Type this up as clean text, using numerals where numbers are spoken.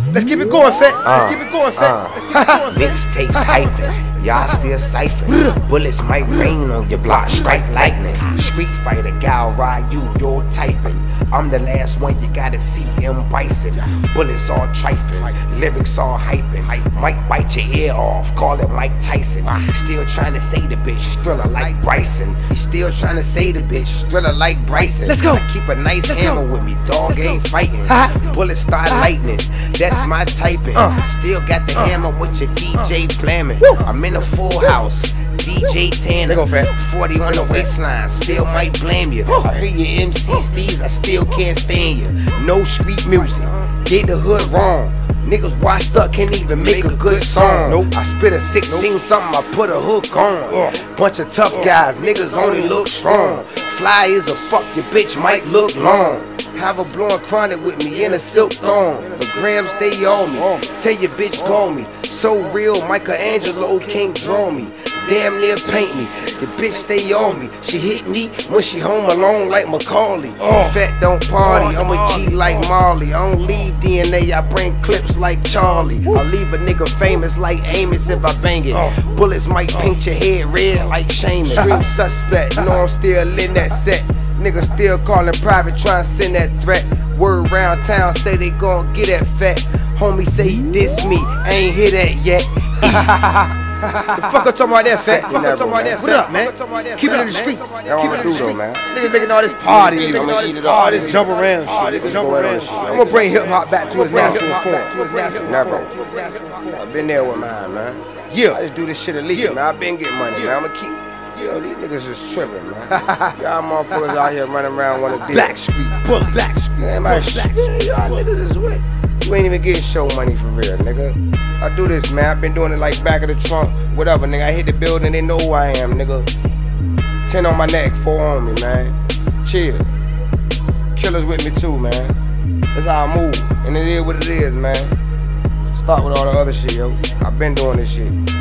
Let's keep it going, Fat. Let's keep it going, Fat. Let's keep it going, Fat. Mixtapes hyping, y'all still ciphering. Bullets might rain on your block, strike lightning. Street fighter, gal ride you, you're typing. I'm the last one you gotta see, M. Bison. Bullets all trifling, lyrics all hyping. Might bite your ear off, call it Mike Tyson. Still trying to say the bitch, Thriller like Bryson. Still trying to say the bitch, Thriller like Bryson. Let's go. I keep a nice hammer with me, dog ain't fighting. Bullets start lightning, that's my typing. Still got the hammer with your DJ blamming. I'm in a full house, DJ Tanner. 40 on the waistline, still might blame you. I hear your MC Steez, I still can't stand you. No street music, did the hood wrong. Niggas washed up, can't even make a good song. I spit a 16 something, I put a hook on. Bunch of tough guys, niggas only look strong. Fly is a fuck, your bitch might look long. Have a blowing chronic with me in a silk thong. The grams they on me, tell your bitch call me. So real, Michelangelo can't draw me. Damn near paint me, the bitch stay on me. She hit me when she home alone like Macaulay. Fat don't party, I'm a G like Marley. I don't leave DNA, I bring clips like Charlie. I leave a nigga famous like Amos if I bang it. Bullets might paint your head red like Seamus. Dream suspect, you know I'm still in that set. Niggas still calling private, trying to send that threat. Word round town say they gon' get that fat. Homie say he diss me, I ain't hear that yet. The fuck I'm talking about that, Fat? Fuck I'm talking about that, What up, man? Keep it in the streets. Keep it in the streets, man. Niggas making all this party, all this jump around shit. I'm gonna bring hip hop back to its natural form. Never. I've been there with mine, man. Yeah, I just do this shit illegal, man. I've been getting money, man. I'ma keep. Yo, these niggas is tripping, man. Y'all motherfuckers out here running around wanna deal. Blackstreet, Bullet, Blackstreet. Y'all niggas is wet. You ain't even getting show money for real, nigga. I do this, man. I've been doing it like back of the trunk, whatever, nigga. I hit the building, they know who I am, nigga. 10 on my neck, 4 on me, man. Chill. Killers with me too, man. That's how I move, and it is what it is, man. Start with all the other shit, yo. I've been doing this shit.